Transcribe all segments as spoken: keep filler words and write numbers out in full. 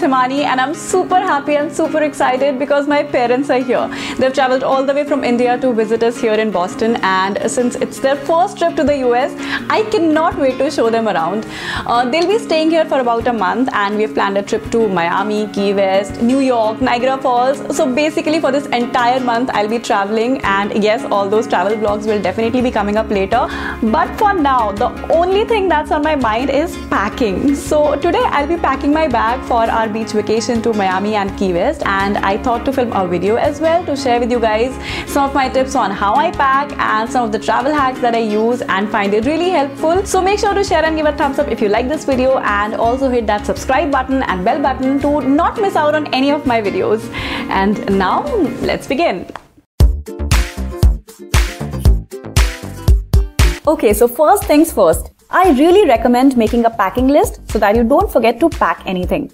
Himani, and I'm super happy and super excited because my parents are here. They've traveled all the way from India to visit us here in Boston, and since it's their first trip to the U S, I cannot wait to show them around. Uh, they'll be staying here for about a month, and we've planned a trip to Miami, Key West, New York, Niagara Falls. So basically for this entire month I'll be traveling, and yes, all those travel vlogs will definitely be coming up later. But for now, the only thing that's on my mind is packing. So today I'll be packing my bag for our beach vacation to Miami and Key West, and I thought to film a video as well to share with you guys some of my tips on how I pack and some of the travel hacks that I use and find it really helpful. So make sure to share and give a thumbs up if you like this video, and also hit that subscribe button and bell button to not miss out on any of my videos. And now let's begin. Okay, so first things first, I really recommend making a packing list so that you don't forget to pack anything.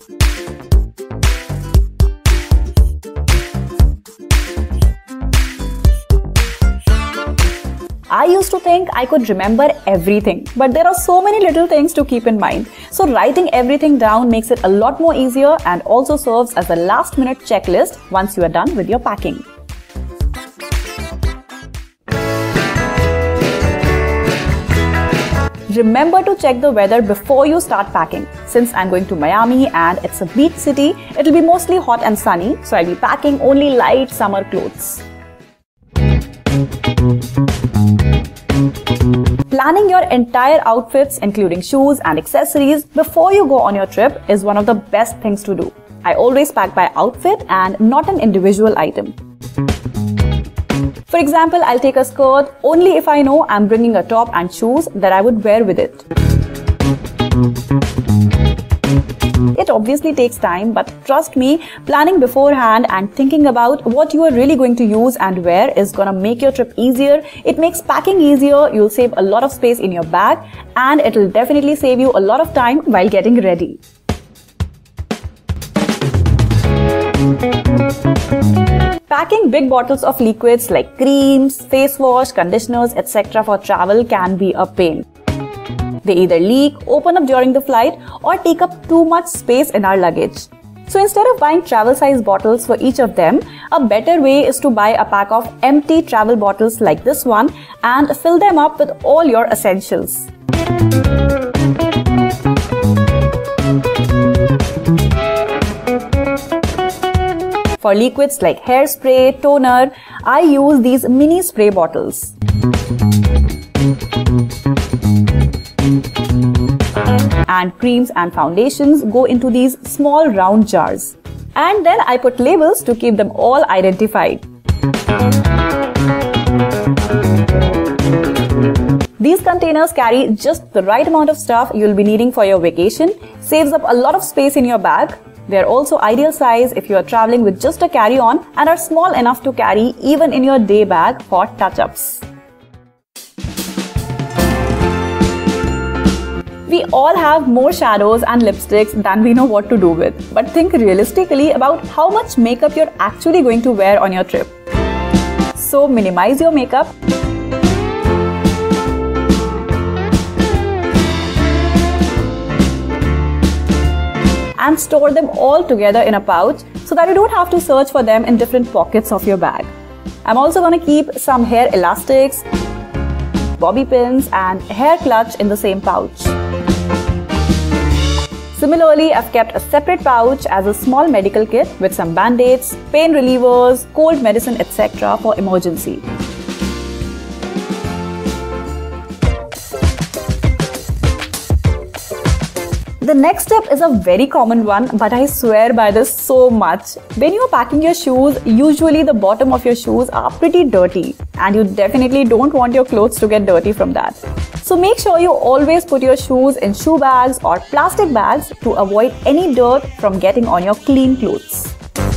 I used to think I could remember everything, but there are so many little things to keep in mind. So writing everything down makes it a lot more easier and also serves as a last minute checklist once you are done with your packing. Remember to check the weather before you start packing. Since I'm going to Miami and it's a beach city, it'll be mostly hot and sunny, so I'll be packing only light summer clothes. Planning your entire outfits, including shoes and accessories, before you go on your trip is one of the best things to do. I always pack by outfit and not an individual item. For example, I'll take a skirt only if I know I'm bringing a top and shoes that I would wear with it. It obviously takes time, but trust me, planning beforehand and thinking about what you are really going to use and wear is gonna make your trip easier. It makes packing easier, you'll save a lot of space in your bag, and it'll definitely save you a lot of time while getting ready. Packing big bottles of liquids like creams, face wash, conditioners, et cetera for travel can be a pain. They either leak, open up during the flight, or take up too much space in our luggage. So instead of buying travel size bottles for each of them, a better way is to buy a pack of empty travel bottles like this one and fill them up with all your essentials. For liquids like hairspray, toner, I use these mini spray bottles. And creams and foundations go into these small round jars. And then I put labels to keep them all identified. These containers carry just the right amount of stuff you'll be needing for your vacation, saves up a lot of space in your bag. They are also ideal size if you are traveling with just a carry-on and are small enough to carry even in your day bag for touch-ups. We all have more shadows and lipsticks than we know what to do with. But think realistically about how much makeup you're actually going to wear on your trip. So minimize your makeup. And store them all together in a pouch so that you don't have to search for them in different pockets of your bag. I'm also going to keep some hair elastics, bobby pins, and hair clutch in the same pouch. Similarly, I've kept a separate pouch as a small medical kit with some band-aids, pain relievers, cold medicine, et cetera for emergency. The next step is a very common one, but I swear by this so much. When you're packing your shoes, usually the bottom of your shoes are pretty dirty, and you definitely don't want your clothes to get dirty from that. So make sure you always put your shoes in shoe bags or plastic bags to avoid any dirt from getting on your clean clothes.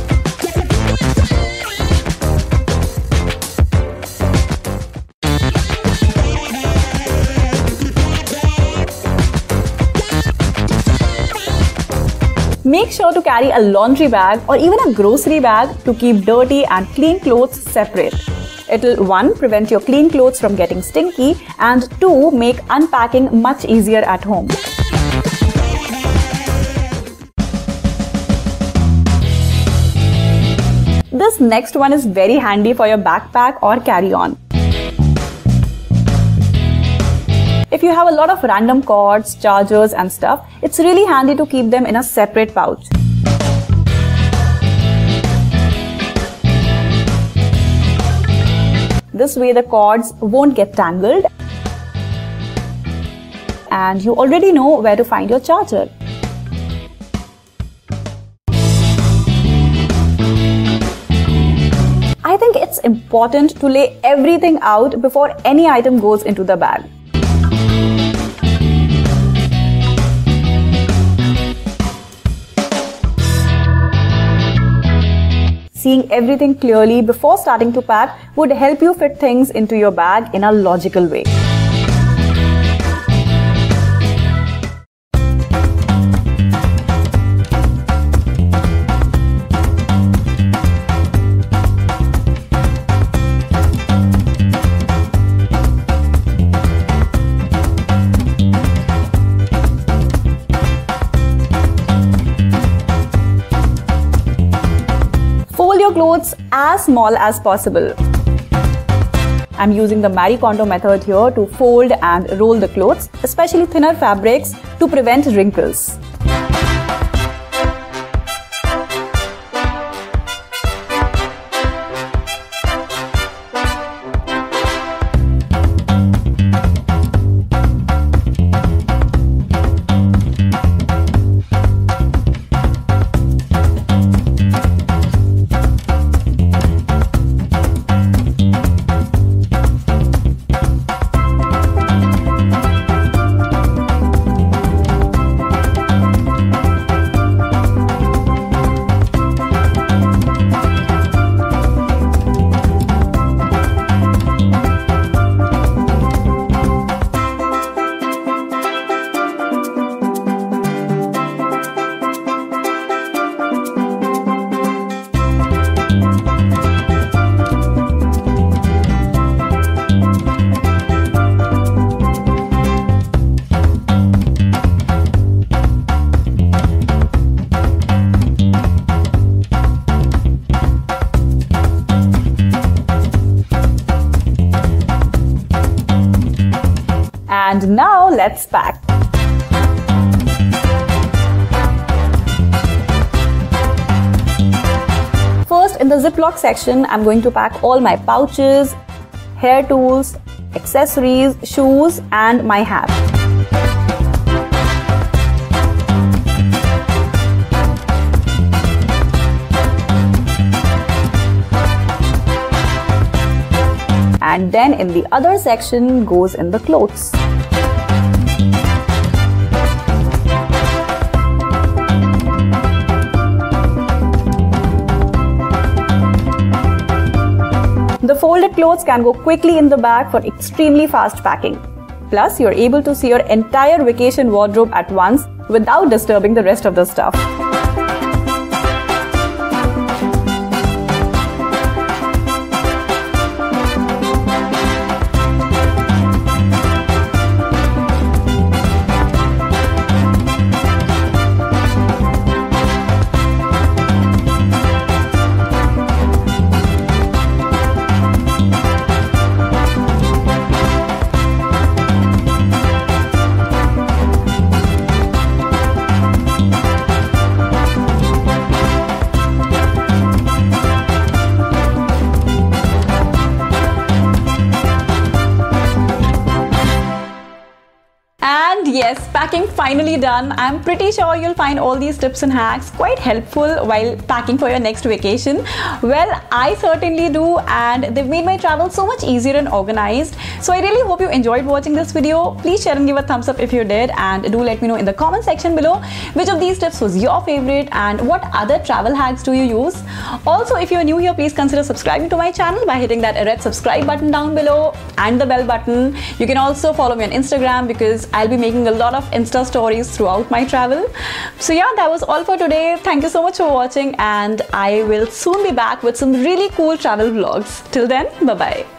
Make sure to carry a laundry bag or even a grocery bag to keep dirty and clean clothes separate. It'll one, prevent your clean clothes from getting stinky, and two, make unpacking much easier at home. This next one is very handy for your backpack or carry-on. If you have a lot of random cords, chargers and stuff, it's really handy to keep them in a separate pouch. This way the cords won't get tangled and you already know where to find your charger. I think it's important to lay everything out before any item goes into the bag. Seeing everything clearly before starting to pack would help you fit things into your bag in a logical way. Fold your clothes as small as possible. I'm using the Marie Kondo method here to fold and roll the clothes, especially thinner fabrics, to prevent wrinkles. And now let's pack. First, in the Ziploc section, I'm going to pack all my pouches, hair tools, accessories, shoes, and my hat. And then in the other section goes in the clothes. The folded clothes can go quickly in the bag for extremely fast packing. Plus, you're able to see your entire vacation wardrobe at once without disturbing the rest of the stuff. Yes, packing finally done. I'm pretty sure you'll find all these tips and hacks quite helpful while packing for your next vacation. Well, I certainly do, and they've made my travel so much easier and organized. So I really hope you enjoyed watching this video. Please share and give a thumbs up if you did, and do let me know in the comment section below which of these tips was your favorite and what other travel hacks do you use. Also, if you're new here, please consider subscribing to my channel by hitting that red subscribe button down below and the bell button. You can also follow me on Instagram because I'll be making a lot of Insta stories throughout my travel. So yeah, that was all for today. Thank you so much for watching, and I will soon be back with some really cool travel vlogs. Till then, bye bye.